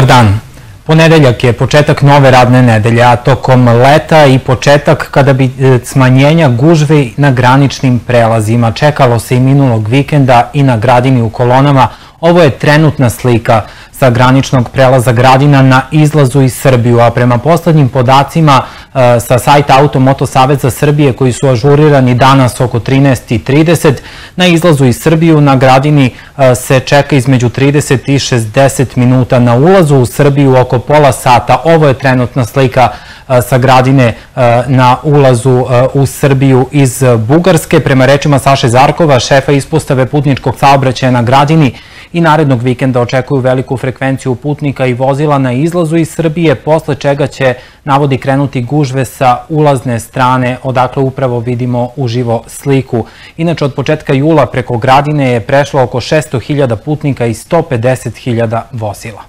dan. Ponedeljak je početak nove radne nedelje, a tokom leta i početak kada bi smanjenja gužvi na graničnim prelazima. Čekalo se i minulog vikenda i na Gradini u kolonama. Ovo je trenutna slika sa graničnog prelaza Gradina na izlazu iz Srbiju, a prema poslednjim podacima sa sajta Automoto Saveza Srbije koji su ažurirani danas oko 13:30, na izlazu iz Srbiju na Gradini se čeka između 30 i 60 minuta, na ulazu u Srbiju oko pola sata. Ovo je trenutna slika sa Gradine na ulazu u Srbiju iz Bugarske. Prema rečima Saše Zarkova, šefa ispostave putničkog saobraćaja na Gradini, i narednog vikenda očekuju veliku frekvenciju putnika i vozila na izlazu iz Srbije, posle čega će, navodi, krenuti gužve sa ulazne strane, odakle upravo vidimo uživo sliku. Inače, od početka jula preko Gradine je prešlo oko 600.000 putnika i 150.000 vozila.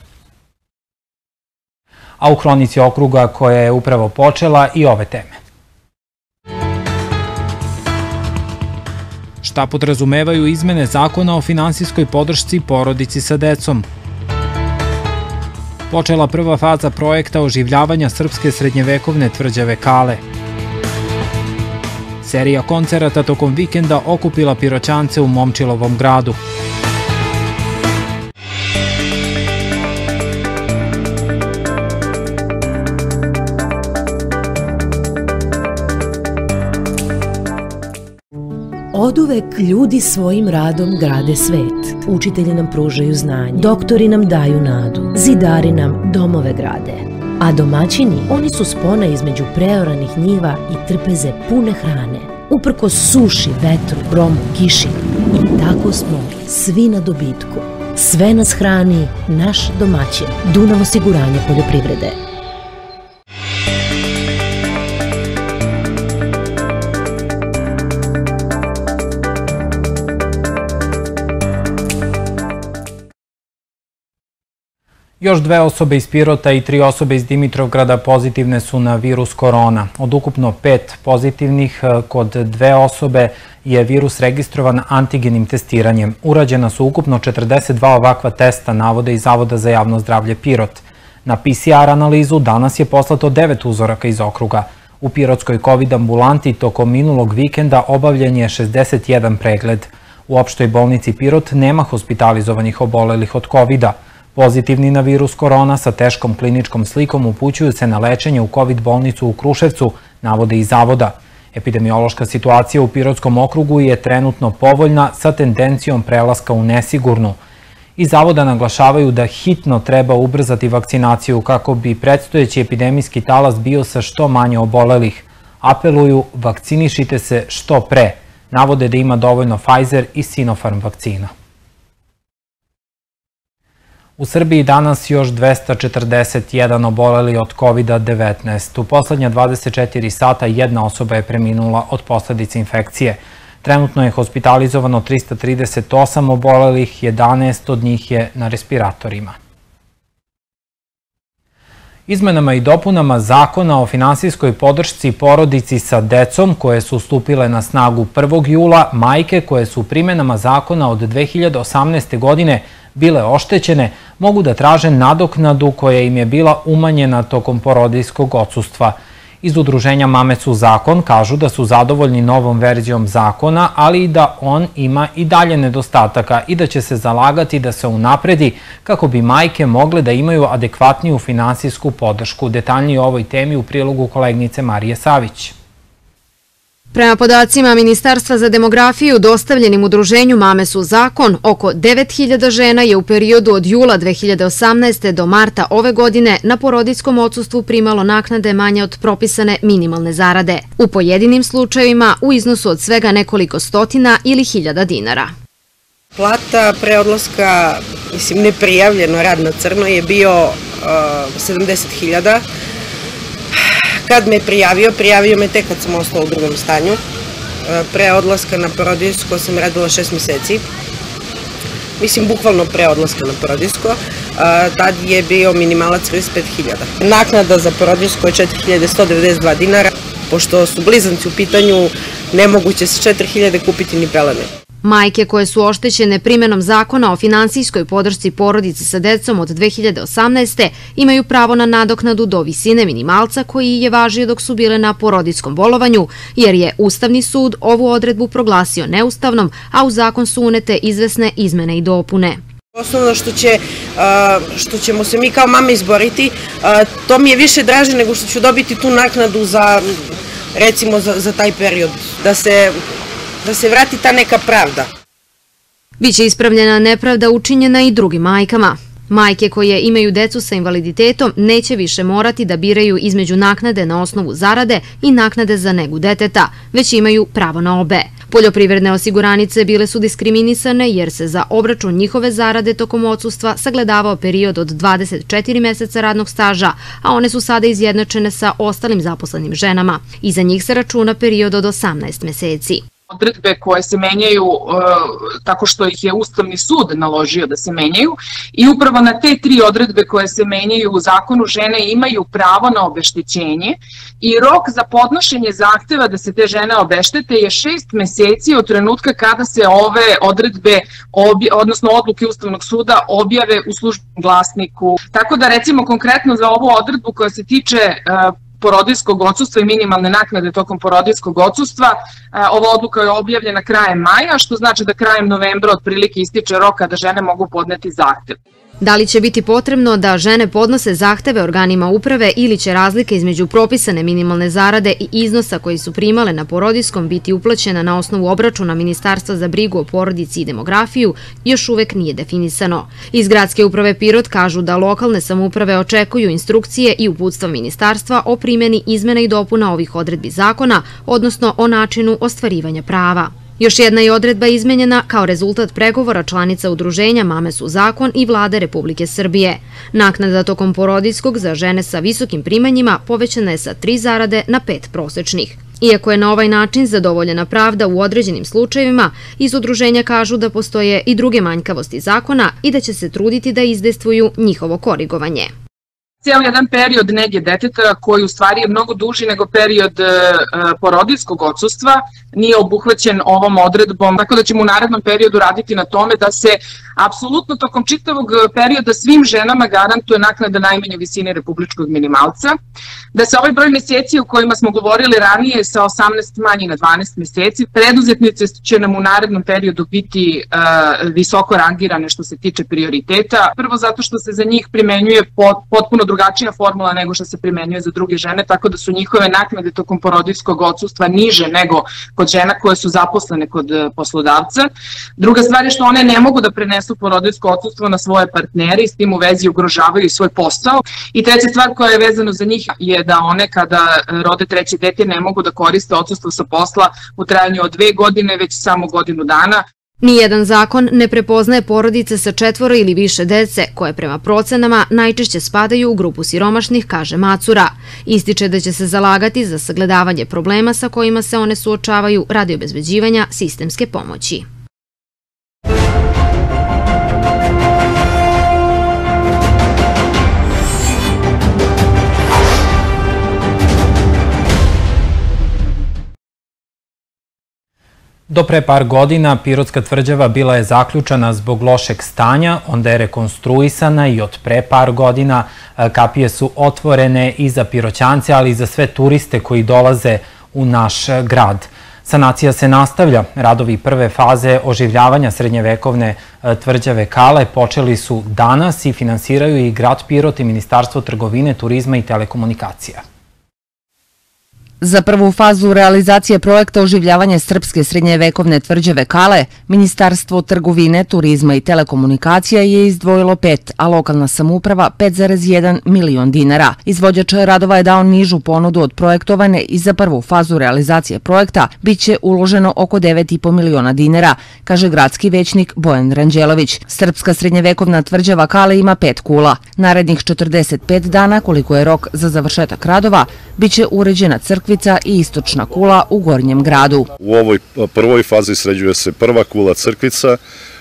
A u hronici okruga koja je upravo počela i ove teme. Šta podrazumevaju izmene Zakona o finansijskoj podršci porodici sa decom? Počela prva faza projekta oživljavanja srpske srednjevekovne tvrđave Kale. Serija koncerata tokom vikenda okupila Piroćance u Momčilovom gradu. Oduvek ljudi svojim radom grade svet. Učitelji nam pružaju znanje, doktori nam daju nadu, zidari nam domove grade. A domaćini, oni su spona između preoranih njiva i trpeze pune hrane. Uprkos suši, vetru, gromu, kiši. I tako smo svi na dobitku. Sve nas hrani naš domaćin. Dunav osiguranje poljoprivrede. Još 2 osobe iz Pirota i 3 osobe iz Dimitrovgrada pozitivne su na virus korona. Od ukupno 5 pozitivnih, kod 2 osobe je virus registrovan antigenim testiranjem. Urađena su ukupno 42 ovakva testa, navode iz Zavoda za javno zdravlje Pirot. Na PCR analizu danas je poslato 9 uzoraka iz okruga. U pirotskoj COVID ambulanti tokom minulog vikenda obavljen je 61 pregled. U opštoj bolnici Pirot nema hospitalizovanih obolelih od COVID-a. Pozitivni na virus korona sa teškom kliničkom slikom upućuju se na lečenje u COVID bolnicu u Kruševcu, navode iz Zavoda. Epidemiološka situacija u Pirotskom okrugu je trenutno povoljna sa tendencijom prelaska u nesigurnu. Iz Zavoda naglašavaju da hitno treba ubrzati vakcinaciju kako bi predstojeći epidemijski talas bio sa što manje obolelih. Apeluju, vakcinišite se što pre. Navode da ima dovoljno Pfizer i Sinopharm vakcina. U Srbiji danas još 241 oboleli od COVID-19. U poslednja 24 sata jedna osoba je preminula od posledica infekcije. Trenutno je hospitalizovano 338 obolelih, 11 od njih je na respiratorima. Izmenama i dopunama Zakona o finansijskoj podršci porodici sa decom koje su stupile na snagu 1. jula, majke koje su primenama zakona od 2018. godine bile oštećene, mogu da traže nadoknadu koja im je bila umanjena tokom porodiljskog odsustva. Iz udruženja Mame su zakon kažu da su zadovoljni novom verzijom zakona, ali i da on ima i dalje nedostataka i da će se zalagati da se unapredi kako bi majke mogle da imaju adekvatniju finansijsku podršku. Detaljnije o ovoj temi u prilogu koleginice Marije Savić. Prema podacima Ministarstva za demografiju dostavljenim udruženju Mame su zakon, oko 9.000 žena je u periodu od jula 2018. do marta ove godine na porodiljskom odsustvu primalo naknade manje od propisane minimalne zarade. U pojedinim slučajevima u iznosu od svega nekoliko stotina ili hiljada dinara. Plata pre odlaska, neprijavljeno rad na crno je bio 70.000. Kad me prijavio me tek kad sam ostala u drugom stanju. Pre odlaska na porodiljsko sam radila 6 meseci. Bukvalno pre odlaska na porodiljsko. Tad je bio minimalac 35.000. Naknada za porodiljsko je 4.192 dinara. Pošto su blizanci u pitanju, nemoguće se 4.000 kupiti ni pelene. Majke koje su oštećene primenom zakona o finansijskoj podršci porodici sa decom od 2018. imaju pravo na nadoknadu do visine minimalca koji je važio dok su bile na porodiljskom bolovanju, jer je Ustavni sud ovu odredbu proglasio neustavnom, a u zakon su unete izvesne izmene i dopune. Osnovno što ćemo se mi kao mame izboriti, to mi je više draže nego što ću dobiti tu naknadu za, recimo, za taj period, da se vrati ta neka pravda. Biće ispravljena nepravda učinjena i drugim majkama. Majke koje imaju decu sa invaliditetom neće više morati da biraju između naknade na osnovu zarade i naknade za negu deteta, već imaju pravo na obe. Poljoprivredne osiguranice bile su diskriminisane jer se za obračun njihove zarade tokom odsustva sagledavao period od 24 meseca radnog staža, a one su sada izjednačene sa ostalim zaposlenim ženama. I za njih se računa period od 18 meseci. Odredbe koje se menjaju tako što ih je Ustavni sud naložio da se menjaju i upravo na te tri odredbe koje se menjaju u zakonu žene imaju pravo na obeštećenje i rok za podnošenje zahteva da se te žene obeštete je 6 meseci od trenutka kada se ove odredbe, odnosno odluke Ustavnog suda objave u Službenom glasniku. Tako da recimo konkretno za ovu odredbu koja se tiče porodiljskog odsustva i minimalne naknade tokom porodiljskog odsustva. Ova odluka je objavljena krajem maja, što znači da krajem novembra otprilike ističe rok kada žene mogu podneti zahtev. Da li će biti potrebno da žene podnose zahteve organima uprave ili će razlika između propisane minimalne zarade i iznosa koji su primale na porodiljskom biti uplaćena na osnovu obračuna Ministarstva za brigu o porodici i demografiju, još uvek nije definisano. Iz Gradske uprave Pirot kažu da lokalne samouprave očekuju instrukcije i uputstva ministarstva o primjeni izmena i dopuna ovih odredbi zakona, odnosno o načinu ostvarivanja prava. Još jedna je odredba izmenjena kao rezultat pregovora članica udruženja Mame su zakon i Vlade Republike Srbije. Naknada tokom porodiljskog za žene sa visokim primanjima povećana je sa 3 zarade na 5 prosečnih. Iako je na ovaj način zadovoljena pravda u određenim slučajevima, iz udruženja kažu da postoje i druge manjkavosti zakona i da će se truditi da izdejstvuju njihovo korigovanje. Cijel jedan period nege deteta koji u stvari je mnogo duži nego period porodiljskog odsustva nije obuhvaćen ovom odredbom, tako da ćemo u narednom periodu raditi na tome da se apsolutno tokom čitavog perioda svim ženama garantuje naknada najmanje visine republičkog minimalca, da se ovaj broj meseci o kojima smo govorili ranije sa 18 manji na 12 meseci, preduzetnice će nam u narednom periodu biti visoko rangirane što se tiče prioriteta. Prvo zato što se za njih primenjuje potpuno drugačija formula nego što se primenjuje za druge žene, tako da su njihove naknade tokom porodiljskog odsustva niže nego kod žena koje su zaposlene kod poslodavca. Druga stvar je što one ne mogu da prenesu porodiljsko odsustvo na svoje partnere i s tim u vezi ugrožavaju svoj posao. I treća stvar koja je vezana za njih je da one kada rode treće dete ne mogu da koriste odsustvo sa posla u trajanju od 2 godine, već samo godinu dana. Nijedan zakon ne prepoznaje porodice sa 4 ili više dece, koje prema procenama najčešće spadaju u grupu siromašnih, kaže Macura. Ističe da će se zalagati za sagledavanje problema sa kojima se one suočavaju radi obezbeđivanja sistemske pomoći. Do pre par godina Pirotska tvrđava bila je zaključana zbog lošeg stanja, onda je rekonstruisana i od pre par godina kapije su otvorene i za Piroćance, ali i za sve turiste koji dolaze u naš grad. Sanacija se nastavlja. Radovi prve faze oživljavanja srednjevekovne tvrđave Kale počeli su danas i finansiraju i grad Pirot i Ministarstvo trgovine, turizma i telekomunikacija. Za prvu fazu realizacije projekta oživljavanja srpske srednjevekovne tvrđave Kale, Ministarstvo trgovine, turizma i telekomunikacija je izdvojilo 5, a lokalna samouprava 5,1 milion dinara. Izvođač radova je dao nižu ponudu od projektovane i za prvu fazu realizacije projekta biće uloženo oko 9,5 miliona dinara, kaže gradski većnik Bojan Ranđelović. Srpska srednjevekovna tvrđava Kale ima 5 kula. Narednih 45 dana, koliko je rok za završetak radova, biće uređena crkva i istočna kula u Gornjem gradu. U ovoj prvoj fazi sređuje se prva kula crkvica,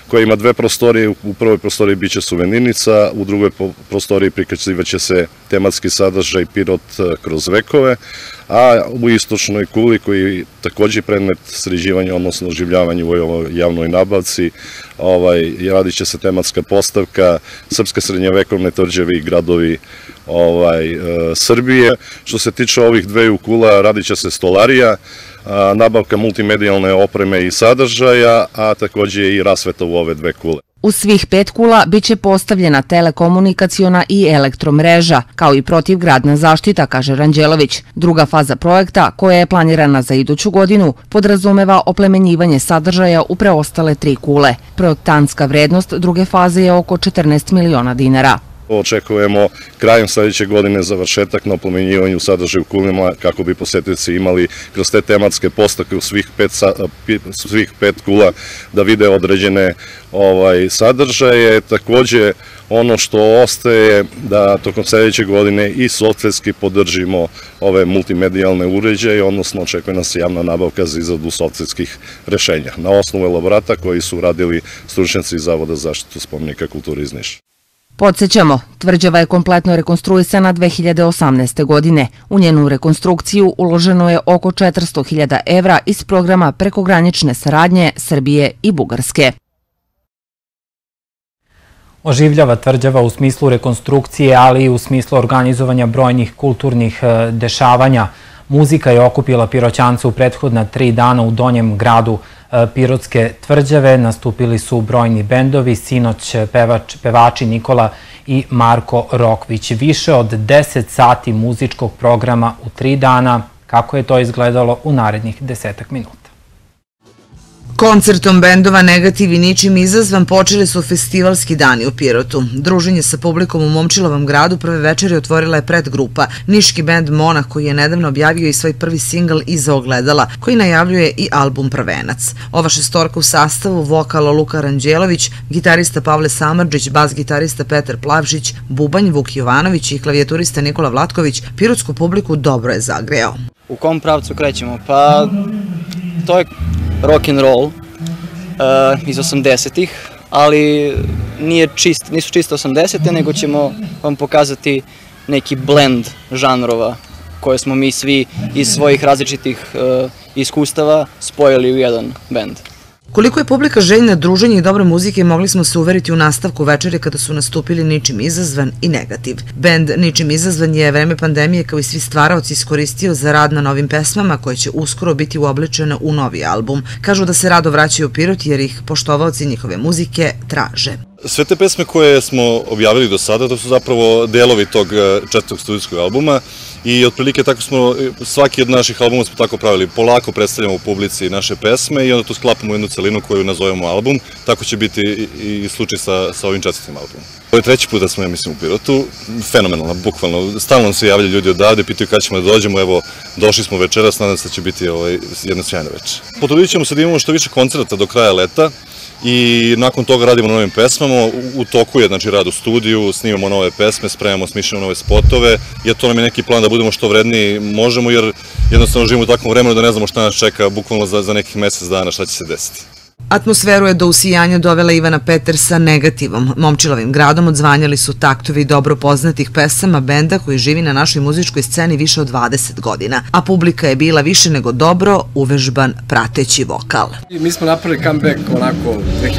koja ima dve prostorije. U prvoj prostoriji biće suvenirnica, u drugoj prostoriji prikazivaće se tematski sadržaj Pirot kroz vekove, a u istočnoj kuli, koji je takođe predmet sređivanja, odnosno oživljavanja u ovoj javnoj nabavci, radit će se tematska postavka Srpske srednjevekovne tvrđave i gradovi Srbije. Što se tiče ovih dveju kula, radit će se stolarija, nabavka multimedijalne opreme i sadržaja, a takođe i rasveta u ove dve kule. U svih 5 kula biće postavljena telekomunikaciona i elektromreža, kao i protivgradna zaštita, kaže Ranđelović. Druga faza projekta, koja je planirana za iduću godinu, podrazumeva oplemenjivanje sadržaja u preostale 3 kule. Projektantska vrednost druge faze je oko 14 miliona dinara. Očekujemo krajem sledeće godine završetak na oplemenjivanju sadržaja u kulima, kako bi posetioci imali kroz te tematske postavke u svih 5 kula da vide određene sadržaje. Takođe, ono što ostaje da tokom sledeće godine i softverski podržimo ove multimedijalne uređaje, odnosno očekuje nas javna nabavka za izradu softverskih rešenja na osnovu elaborata koji su radili stručnjaci iz Zavoda za zaštitu spomenika kulture iz Niša. Podsjećamo, tvrđava je kompletno rekonstruisana 2018. godine. U njenu rekonstrukciju uloženo je oko 400.000 evra iz programa prekogranične saradnje Srbije i Bugarske. Oživljava tvrđava u smislu rekonstrukcije, ali i u smislu organizovanja brojnih kulturnih dešavanja. Muzika je okupila Piroćance u prethodna 3 dana u donjem gradu Pirotske tvrđave. Nastupili su brojni bendovi, sinoć pevači Nikola i Marko Rokvić. Više od 10 sati muzičkog programa u 3 dana. Kako je to izgledalo u narednih 10 minuta? Koncertom bendova Negativ i Ničim izazvan počeli su festivalski dani u Pirotu. Druženje sa publikom u Momčilovom gradu prve večeri otvorila je predgrupa, niški bend Monah, koji je nedavno objavio i svoj prvi singl Iza ogledala, koji najavljuje i album Prvenac. Ova šestorka u sastavu, vokal Luka Ranđelović, gitarista Pavle Samardžić, bas gitarista Petar Plavšić, bubanj Vuk Jovanović i klavijaturista Nikola Vlatković, pirotsku publiku dobro je zagrejao. U kom pravcu krećemo? Pa to je rock and roll iz 80-ih, ali nisu čiste 80-te, nego ćemo vam pokazati neki blend žanrova koje smo mi svi iz svojih različitih iskustava spojili u jedan bend. Koliko je publika željna druženja i dobre muzike mogli smo se uveriti u nastavku večere kada su nastupili Ničim izazvan i Negativ. Bend Ničim izazvan je vreme pandemije kao i svi stvaraoci iskoristio za rad na novim pesmama koje će uskoro biti uobličene u novi album. Kažu da se rado vraćaju u Pirot jer ih poštovaoci njihove muzike traže. Sve te pesme koje smo objavili do sada, to su zapravo delovi tog 4. studijskog albuma i otprilike tako smo, svaki od naših albuma smo tako pravili, polako predstavljamo u publici naše pesme i onda to sklapamo u jednu celinu koju nazovemo album, tako će biti i slučaj sa ovim 4. albumom. Ovo je 3. put da smo, ja mislim, u Pirotu, fenomenalno, bukvalno, stalno nam se javljaju ljudi odavde, pitaju kada ćemo da dođemo, evo, došli smo večeras, nadam se da će biti jedna sjajna večer. Potrudit ćemo se da imamo što više koncerta do kraja leta, i nakon toga radimo na novim pesmama, u toku je znači rad u studiju, snimamo nove pesme, spremamo, smišljamo nove spotove, jer to nam je neki plan da budemo što vredniji možemo, jer jednostavno živimo u takvom vremenu da ne znamo šta nas čeka bukvalno za nekih mesec dana šta će se desiti. Atmosferu je do usijanja dovela Ivana Peter sa Negativom. Momčilovim gradom odzvanjali su taktovi dobro poznatih pesama benda koji živi na našoj muzičkoj sceni više od 20 godina, a publika je bila više nego dobro uvežban prateći vokal. Mi smo napravili comeback onako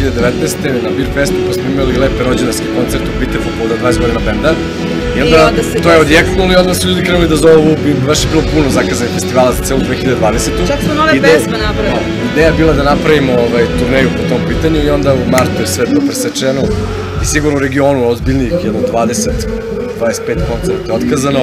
2019. na Beer Festu, pa smo imali lepe rođendanski koncert u Bitefu povodom 20 godina benda. I onda to je odjeknulo i onda su ljudi krenuli da zovu, baš je bilo puno zakazanih festivala za celu 2020. Čak smo nove pesme napravili. Ideja je bila da napravimo turneju po tom pitanju i onda u martu je sve bilo presečeno i sigurno u regionu ozbiljnijih, jedno 20-25 koncerta je otkazano,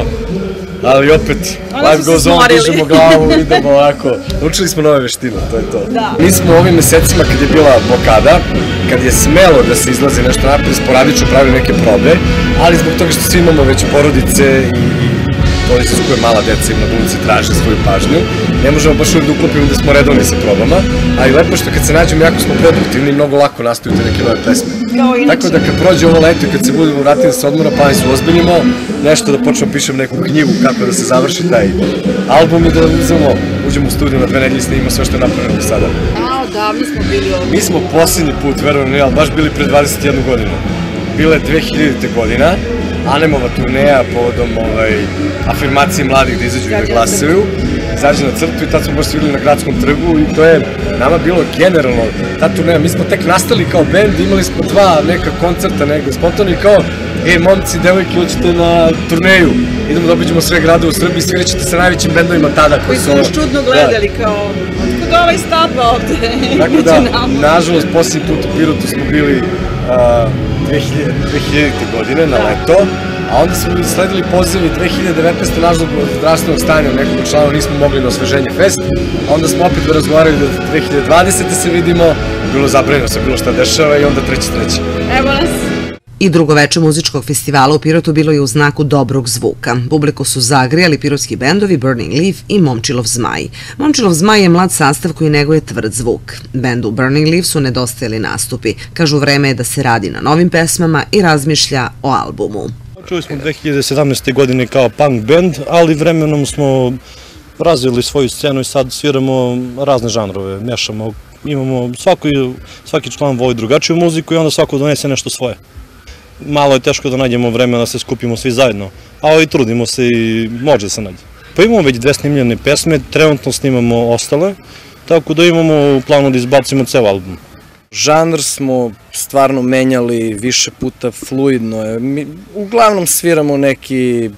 ali opet, life goes on, dižemo glavu, idemo ovako, naučili smo nove veštine, to je to. Mi smo u ovim mesecima kad je bila blokada, kad je smelo da se izlazi nešto napred, sporadično pravili neke probe, ali zbog toga što svi imamo već porodice i to iziskuje mala deca i mladunci traže svoju pažnju. Ne možemo baš uvijek da uklopimo da smo redovni sa probama, ali lepo što kad se nađemo jako smo produktivni i mnogo lako nastaju te neke nove pesme. Tako da kad prođe ovo leto i kad se budemo vratili sa odmora pa se ozbiljimo, nešto da počnemo pišem neku knjigu kako da se završi taj album i da uđemo u studiju na 2 nedelje i snimimo sve što je napravljeno do sada. A, odavno smo bili ovdje. Mi smo posljednji put, verujem, ali baš bili pre 21 godinu. Bila je 2000. godina, Anemova turneja povodom afirmacije mladih da izađu i da glasaju, izađe na crtu i tad smo baš svirali na Gradskom trgu i to je nama bilo generalno ta turneja. Mi smo tek nastali kao bend, imali smo 2 neka koncerta negde spontano i kao momci, devojke, hoćete na turneju, idemo da obiđemo sve grade u Srbiji, svirat ćete sa najvećim bendovima tada. Koji su nas čudno gledali kao, otkud ovaj stapa ovde? Tako da, nažalost, posljednji put u Pirotu smo bili 2000. godine na leto, a onda smo sledili pozivi 2019. nažalost zdravstvenog stanja nekog člana nismo mogli na osveženje fest, a onda smo opet razgovarali da 2020. se vidimo, bilo zabranjeno se bilo šta dešava i onda 3.3. Evo nas! I drugo veče muzičkog festivala u Pirotu bilo je u znaku dobrog zvuka. Publiku su zagrijali pirotski bendovi Burning Leaf i Momčilov Zmaj. Momčilov Zmaj je mlad sastav koji neguje tvrd zvuk. Bendu Burning Leaf su nedostajali nastupi. Kažu vreme je da se radi na novim pesmama i razmišlja o albumu. Čuli smo 2017. godine kao punk band, ali vremenom smo razvili svoju scenu i sad sviramo razne žanrove, mešamo. Imamo, svaki član voli drugačiju muziku i onda svako donese nešto svoje. Malo je teško da nađemo vremena da se skupimo svi zajedno, ali trudimo se i može da se nađe. Pa imamo već 2 snimljene pesme, trenutno snimamo ostale, tako da imamo u planu da izbacimo ceo album. Žanr smo stvarno menjali više puta, fluidno je. Uglavnom sviramo neki,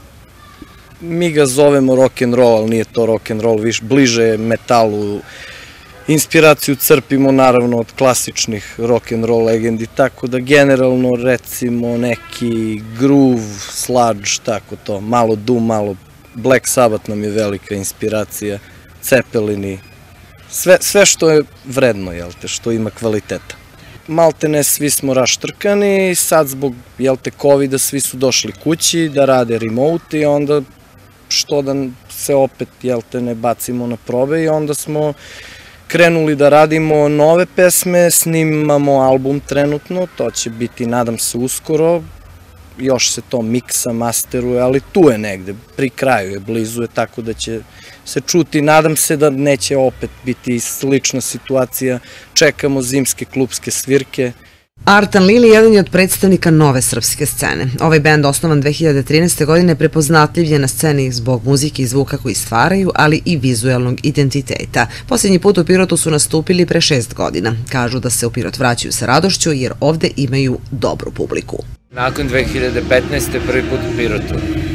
mi ga zovemo rock'n'roll, ali nije to rock'n'roll, bliže je metalu. Inspiraciju crpimo naravno od klasičnih rock'n'roll legendi, tako da generalno recimo neki groove, sludge, tako to, malo doom, malo Black Sabbath nam je velika inspiracija, Cepelini, sve što je vredno, jel te, što ima kvaliteta. Maltene svi smo raštrkani, sad zbog, jel te, COVID-a svi su došli kući da rade remote i onda što da se opet, jel te, ne bacimo na probe i onda smo krenuli da radimo nove pesme, snimamo album trenutno, to će biti, nadam se, uskoro, još se to miksa, masteruje, ali tu je negde, pri kraju je, blizu je, tako da će se čuti, nadam se da neće opet biti slična situacija, čekamo zimske klubske svirke. Artan Lili jedan je od predstavnika nove srpske scene. Ovaj bend, osnovan 2013. godine, prepoznatljiv je na sceni zbog muzike i zvuka koji stvaraju, ali i vizualnog identiteta. Posljednji put u Pirotu su nastupili pre 6 godina. Kažu da se u Pirot vraćaju sa radošću jer ovde imaju dobru publiku. Nakon 2015. prvi put u Pirotu.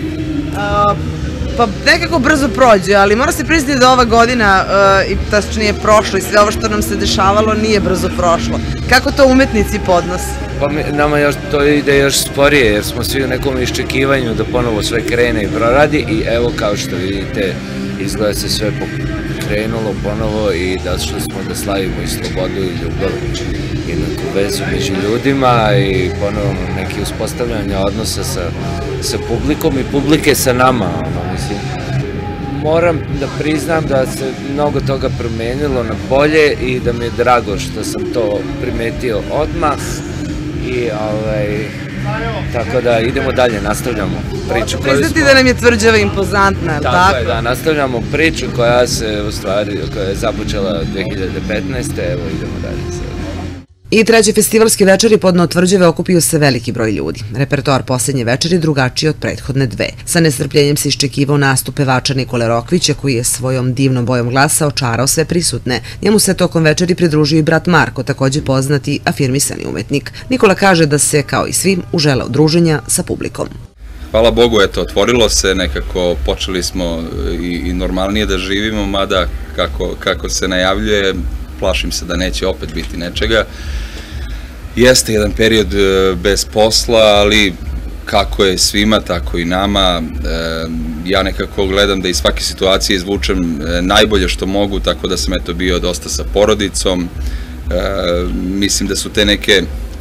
Pa nekako brzo prođe, ali mora se priznati da ova godina, i tačnije prošlo i sve ovo što nam se dešavalo nije brzo prošlo. Kako to umetnici podnose? Pa nama to ide još sporije jer smo svi u nekom iščekivanju da ponovo sve krene i proradi i evo kao što vidite izgleda se sve pokrenulo ponovo i došli smo da slavimo i slobodu i ljubav i neku vezu među ljudima i ponovo neki uspostavljanje odnosa sa publikom i publike sa nama, mislim. Moram da priznam da se mnogo toga promenilo na bolje i da mi je drago što sam to primetio odmah i tako da idemo dalje, nastavljamo priču. Priznati da nam je Tvrđava impozantna, je li tako? Tako je, da, nastavljamo priču koja je započela 2015. Evo idemo dalje. I treće festivalske večeri podno Tvrđave okupio se veliki broj ljudi. Repertoar posljednje večeri drugačiji od prethodne 2. Sa nestrpljenjem se iščekivao nastup pevača Nikole Rokvića koji je svojom divnom bojom glasa očarao sve prisutne. Njemu se tokom večeri pridružio i brat Marko, također poznati afirmisani umetnik. Nikola kaže da se, kao i svi, uželeo druženja sa publikom. Hvala Bogu, eto, otvorilo se, nekako počeli smo i normalnije da živimo, mada kako se najavljuje, plašim se da neće opet biti nečega. Jeste jedan period bez posla, ali kako je svima, tako i nama. Ja nekako gledam da iz svake situacije izvučem najbolje što mogu, tako da sam eto bio dosta sa porodicom. Mislim da su te neke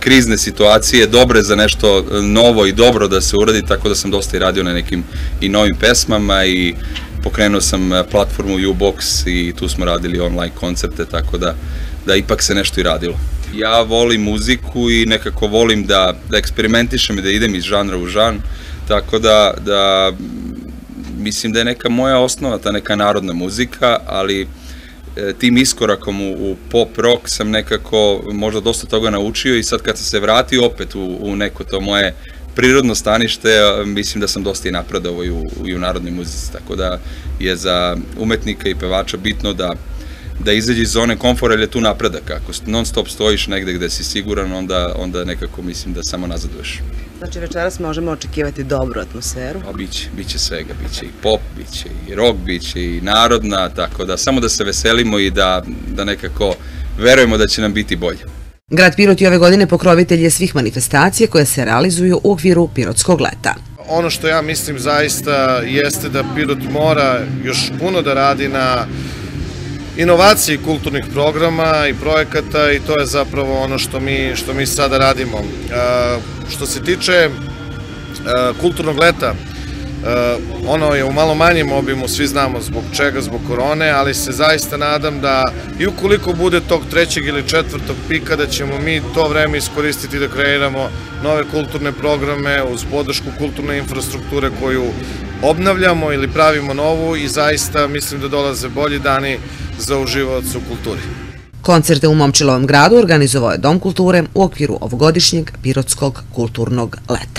krizne situacije dobre za nešto novo i dobro da se uradi, tako da sam dosta i radio na nekim i novim pesmama i pokrenuo sam platformu U-Box i tu smo radili online koncerte, tako da ipak se nešto i radilo. Ja volim muziku i nekako volim da eksperimentišem i da idem iz žanra u žanr, tako da mislim da je neka moja osnova, ta neka narodna muzika, ali tim iskorakom u pop rock sam nekako možda dosta toga naučio i sad kad sam se vratio opet u neko to moje prirodno stanište, mislim da sam dosta i napredovao i u narodnoj muzici, tako da je za umetnika i pevača bitno da izađe iz zone komfora, jer je tu napredak. Ako non stop stojiš negde gde si siguran, onda nekako mislim da samo nazaduješ. Znači večeras možemo očekivati dobru atmosferu? Biće svega, biće i pop, biće i rock, biće i narodna, tako da samo da se veselimo i da nekako verujemo da će nam biti bolje. Grad Pirot je ove godine pokrovitelj je svih manifestacija koje se realizuju u okviru Pirotskog leta. Ono što ja mislim zaista jeste da Pirot mora još puno da radi na inovaciji kulturnih programa i projekata i to je zapravo ono što mi sada radimo. Što se tiče kulturnog leta, ono je u malo manjem obimu, svi znamo zbog čega, zbog korone, ali se zaista nadam da i ukoliko bude tog 3. ili 4. pika, da ćemo mi to vreme iskoristiti da kreiramo nove kulturne programe uz podršku kulturne infrastrukture koju obnavljamo ili pravimo novu i zaista mislim da dolaze bolji dani za uživaoce u kulturi. Koncerte u Momčilovom gradu organizovao je Dom kulture u okviru ovogodišnjeg Pirotskog kulturnog leta.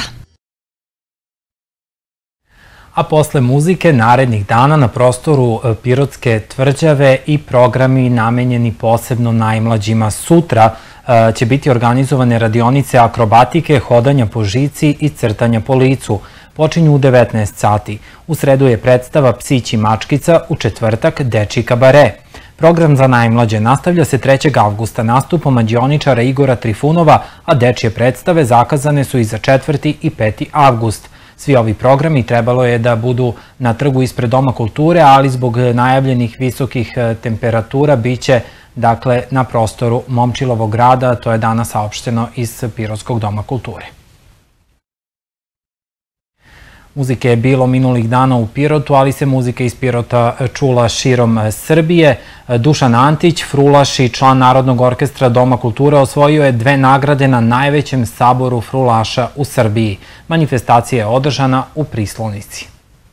A posle muzike narednih dana na prostoru Pirotske tvrđave i programi namenjeni posebno najmlađima. Sutra će biti organizovane radionice akrobatike, hodanja po žici i crtanja po licu. Počinju u 19 sati. U sredu je predstava Psić i mačkica, u četvrtak Dečiji kabare. Program za najmlađe nastavlja se 3. avgusta nastupom mađioničara Igora Trifunova, a dečije predstave zakazane su i za 4. i 5. avgust. Svi ovi programi trebalo je da budu na trgu ispred Doma kulture, ali zbog najavljenih visokih temperatura biće na prostoru Momčilovog grada, to je danas saopšteno iz Pirotskog doma kulture. Muzike je bilo minulih dana u Pirotu, ali se muzika iz Pirota čula širom Srbije. Dušan Antić, frulaš i član Narodnog orkestra Doma kulture, osvojio je 2 nagrade na najvećem saboru frulaša u Srbiji. Manifestacija je održana u Prislonici.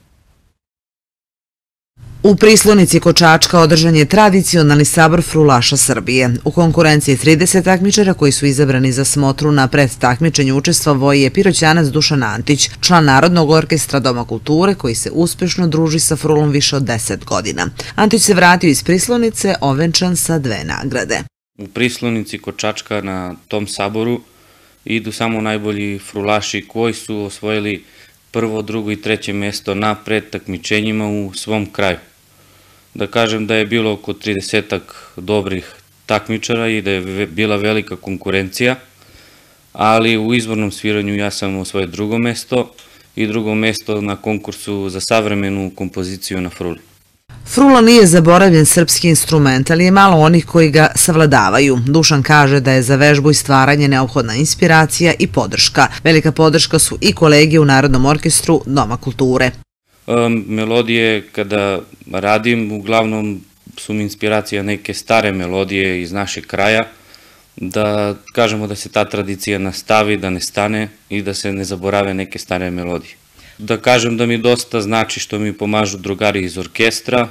U Prislonici kod Čačka održan je tradicionalni sabor frulaša Srbije. U konkurenciji 30 takmičara koji su izabrani za smotru na predtakmičenju učestvovao je Piroćanac Dušan Antić, član Narodnog orkestra Doma kulture koji se uspešno druži sa frulom više od 10 godina. Antić se vratio iz Prislonice ovenčan sa 2 nagrade. U Prislonici kod Čačka na tom saboru idu samo najbolji frulaši koji su osvojili 1., 2. i 3. mesto na predtakmičenjima u svom kraju. Da kažem da je bilo oko 30-ak dobrih takmičara i da je bila velika konkurencija, ali u izvornom sviranju ja sam osvojio 2. mesto i 2. mesto na konkursu za savremenu kompoziciju na fruli. Frula nije zaboravljen srpski instrument, ali je malo onih koji ga savladavaju. Dušan kaže da je za vežbu i stvaranje neophodna inspiracija i podrška. Velika podrška su i kolege u Narodnom orkestru Doma kulture. Melodije kada radim, uglavnom su mi inspiracija neke stare melodije iz našeg kraja, da kažemo da se ta tradicija nastavi, da ne stane i da se ne zaborave neke stare melodije. Da kažem da mi dosta znači što mi pomažu drugari iz orkestra,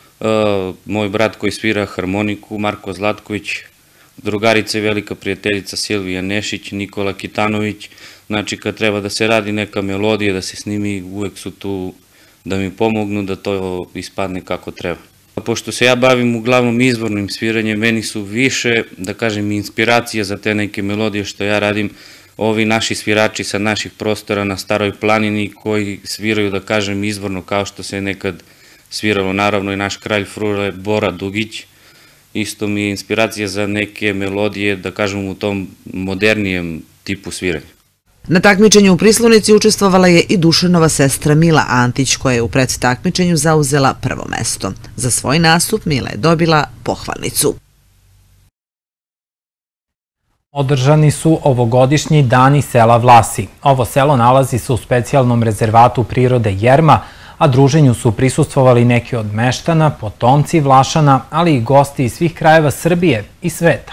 moj brat koji svira harmoniku, Marko Zlatković, drugarica i velika prijateljica Silvija Nešić, Nikola Kitanović. Znači kad treba da se radi neka melodija, da se snimi, uvek su tu da mi pomognu da to ispadne kako treba. Pošto se ja bavim uglavnom izvornim sviranjem, meni su više, da kažem, inspiracija za te neke melodije što ja radim, ovi naši svirači sa naših prostora na Staroj planini koji sviraju, da kažem, izvorno kao što se nekad sviralo, naravno i naš kralj frule Bora Dugić. Isto mi je inspiracija za neke melodije, da kažem, u tom modernijem tipu sviranja. Na takmičenju u Prislonici učestvovala je i Dušanova sestra Mila Antić, koja je u predtakmičenju zauzela 1. mesto. Za svoj nastup Mila je dobila pohvalnicu. Održani su ovogodišnji dani sela Vlasi. Ovo selo nalazi se u specijalnom rezervatu prirode Jerma, a druženju su prisustvovali neki od meštana, potomci Vlašana, ali i gosti iz svih krajeva Srbije i sveta.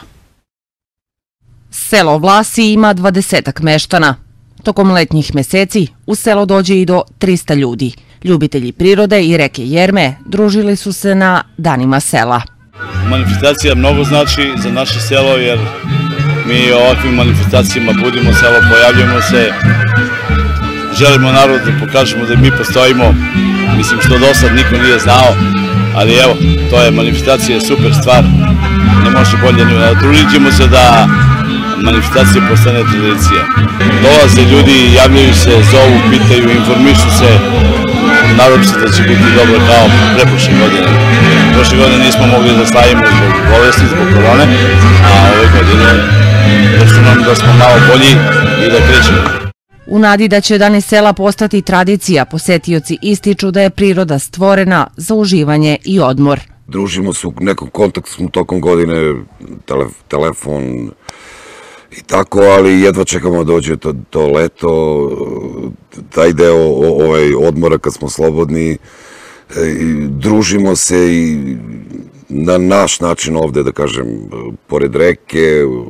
Selo Vlasi ima 20-ak meštana. Tokom letnjih meseci u selo dođe i do 300 ljudi. Ljubitelji prirode i reke Jerme družili su se na danima sela. Manifestacija mnogo znači za naše selo jer mi ovakvim manifestacijama budimo selo, pojavljujemo se, želimo narodu da pokažemo da mi postojimo, mislim što do sad niko nije znao, ali evo, to je manifestacija, super stvar, ne može bolje, trudit ćemo se da manifestacija postane tradicija. Dolaze ljudi, javljaju se, zovu, pitaju, informišu se, nadam se da će biti dobro kao preprošle godine. Prošle godine nismo mogli da slavimo zbog bolesti, zbog korone, a ove godine računam da smo malo bolji i da krećemo. U nadi da će dani sela postati tradicija, posetioci ističu da je priroda stvorena za uživanje i odmor. Družimo se u nekom kontaktu tokom godine, telefon i tako, ali jedva čekamo da dođe to leto, taj deo odmora kad smo slobodni, družimo se i na naš način ovde, da kažem, pored reke,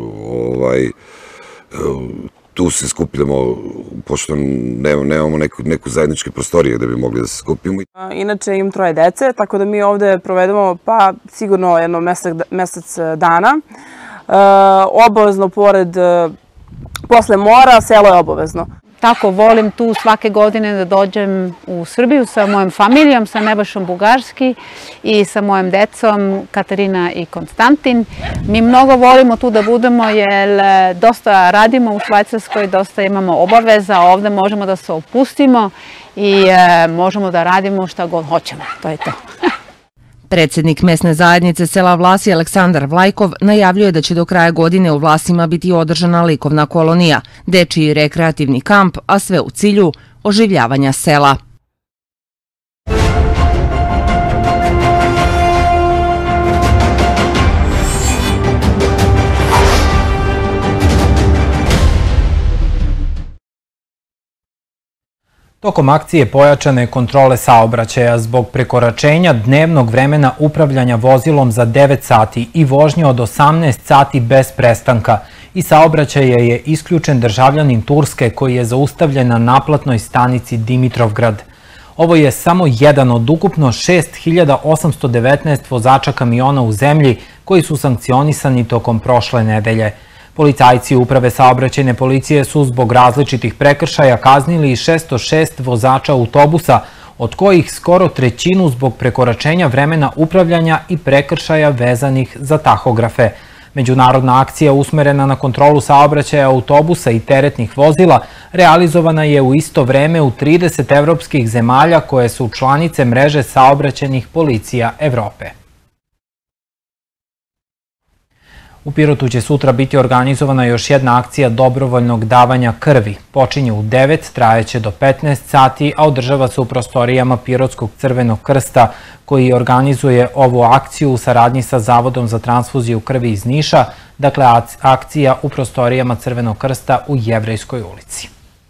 tu se skupljamo, pošto nemamo neku zajedničke prostorije da bi mogli da se skupimo. Inače imam 3 dece, tako da mi ovde provedemo pa sigurno jedno mesec dana. Obavezno posle mora, selo je obavezno. Tako volim tu svake godine da dođem u Srbiju sa mojom familijom, sa Nebojšom Bugarski i sa mojom decom Katarina i Konstantin. Mi mnogo volimo tu da budemo jer dosta radimo u Švajcarskoj, dosta imamo obaveza, ovde možemo da se opustimo i možemo da radimo šta god hoćemo. To je to. Predsjednik mesne zajednice sela Vlasi Aleksandar Vlajkov najavljuje da će do kraja godine u Vlasima biti održana likovna kolonija, dečiji rekreativni kamp, a sve u cilju oživljavanja sela. Tokom akcije pojačane kontrole saobraćaja zbog prekoračenja dnevnog vremena upravljanja vozilom za 9 sati i vožnje od 18 sati bez prestanka i saobraćaja je isključen državljanin Turske koji je zaustavljen na naplatnoj stanici Dimitrovgrad. Ovo je samo jedan od ukupno 6.819 vozača kamiona u zemlji koji su sankcionisani tokom prošle nedelje. Policajci Uprave saobraćajne policije su zbog različitih prekršaja kaznili i 606 vozača autobusa, od kojih skoro trećinu zbog prekoračenja vremena upravljanja i prekršaja vezanih za tahografe. Međunarodna akcija usmerena na kontrolu saobraćaja autobusa i teretnih vozila realizovana je u isto vreme u 30 evropskih zemalja koje su članice mreže saobraćajnih policija Evrope. U Pirotu će sutra biti organizovana još jedna akcija dobrovoljnog davanja krvi. Počinje u 9, trajeće do 15 sati, a održava se u prostorijama Pirotskog crvenog krsta, koji organizuje ovu akciju u saradnji sa Zavodom za transfuziju krvi iz Niša, dakle akcija u prostorijama Crvenog krsta u Jevrejskoj ulici.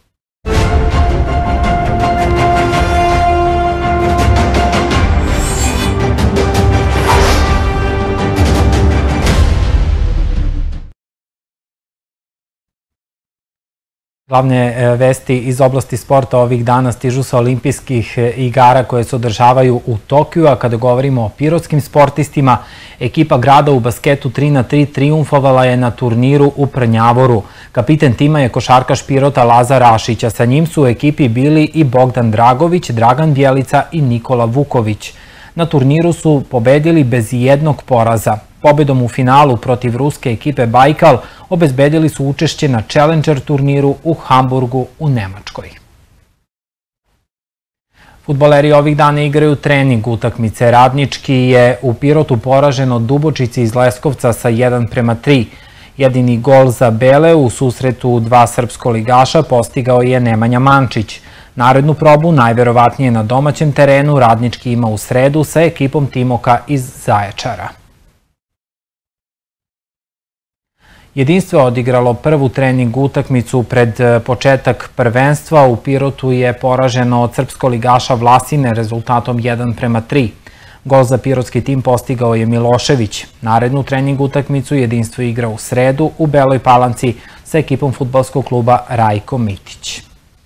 Glavne vesti iz oblasti sporta ovih dana stižu sa olimpijskih igara koje se održavaju u Tokiju, a kada govorimo o pirotskim sportistima, ekipa grada u basketu 3x3 triumfovala je na turniru u Prnjavoru. Kapiten tima je košarkaš Pirota Lazar Rašić, a sa njim su u ekipi bili i Bogdan Dragović, Dragan Bjelica i Nikola Vuković. Na turniru su pobedili bez jednog poraza. Pobedom u finalu protiv ruske ekipe Bajkal obezbedili su učešće na Challenger turniru u Hamburgu u Nemačkoj. Fudbaleri ovih dana igraju trening utakmice. Radnički je u Pirotu poražen od Dubočice iz Leskovca sa 1:3. Jedini gol za Bele u susretu dva srpsko-ligaša postigao je Nemanja Mančić. Narednu probu, najverovatnije na domaćem terenu, Radnički ima u sredu sa ekipom Timoka iz Zaječara. Jedinstvo je odigralo prvu trening utakmicu pred početak prvenstva. U Pirotu je poraženo od srpsko-ligaša Vlasine rezultatom 1:3. Gol za pirotski tim postigao je Milošević. Narednu trening utakmicu Jedinstvo igra u sredu u Beloj Palanci sa ekipom fudbalskog kluba Rajko Mitić.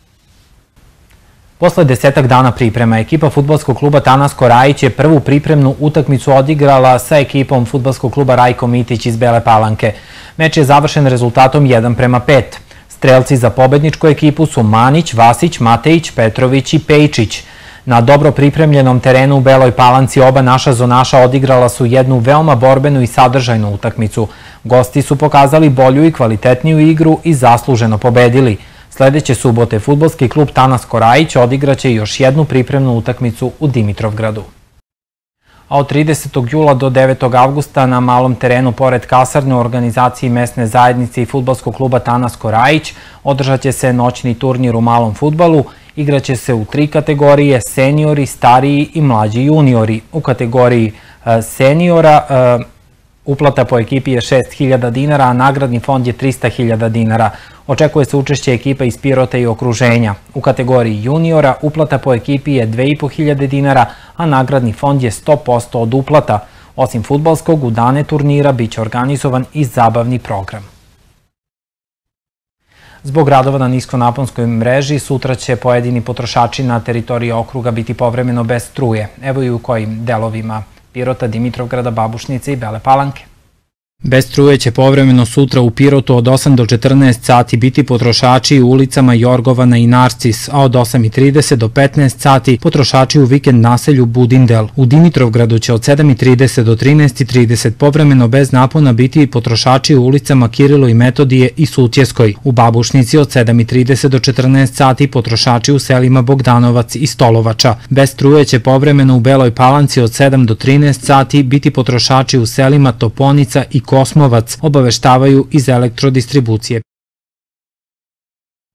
Posle 10 dana priprema, ekipa fudbalskog kluba Tanasko Rajić je prvu pripremnu utakmicu odigrala sa ekipom fudbalskog kluba Rajko Mitić iz Bele Palanke. Meč je završen rezultatom 1:5. Strelci za pobedničku ekipu su Manić, Vasić, Matejić, Petrović i Pejčić. Na dobro pripremljenom terenu u Beloj Palanci oba naša zonaša odigrala su jednu veoma borbenu i sadržajnu utakmicu. Gosti su pokazali bolju i kvalitetniju igru i zasluženo pobedili. Sledeće subote fudbalski klub Tanasko Rajić odigraće još jednu pripremnu utakmicu u Dimitrovgradu. A od 30. jula do 9. avgusta na malom terenu pored kasarne u organizaciji mesne zajednice i fudbalskog kluba Tanasko Rajić održat će se noćni turnir u malom fudbalu. Igraće se u 3 kategorije: seniori, stariji i mlađi juniori. U kategoriji seniora uplata po ekipi je 6.000 dinara, a nagradni fond je 300.000 dinara. Očekuje se učešće ekipa iz Pirota i okruženja. U kategoriji juniora uplata po ekipi je 2.500 dinara, a nagradni fond je 100% od uplata. Osim fudbalskog, u dane turnira biće organizovan i zabavni program. Zbog radova na niskonaponskoj mreži, sutra će pojedini potrošači na teritoriji okruga biti povremeno bez struje. Evo i u kojim delovima Pirota, Dimitrovgrada, Babušnice i Bele Palanke. Bez struje će povremeno sutra u Pirotu od 8 do 14 sati biti potrošači u ulicama Jorgovana i Narcis, a od 8:30 do 15 sati potrošači u vikend naselju Budindel. U Dimitrovgradu će od 7:30 do 13:30 povremeno bez napona biti potrošači u ulicama Kirilo i Metodije i Sutjeskoj. U Babušnici od 7:30 do 14 sati potrošači u selima Bogdanovac i Stolovača. Bez struje će povremeno u Beloj Palanci od 7 do 13 sati biti potrošači u selima Toponica i Kosmovac, obaveštavaju iz elektrodistribucije.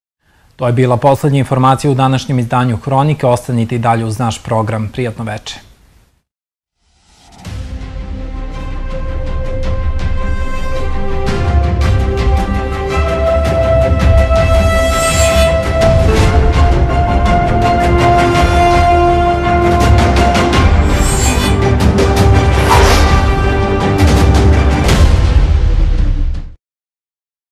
To je bila poslednja informacija u današnjem izdanju Hronike. Ostanite i dalje uz naš program. Prijatno veče.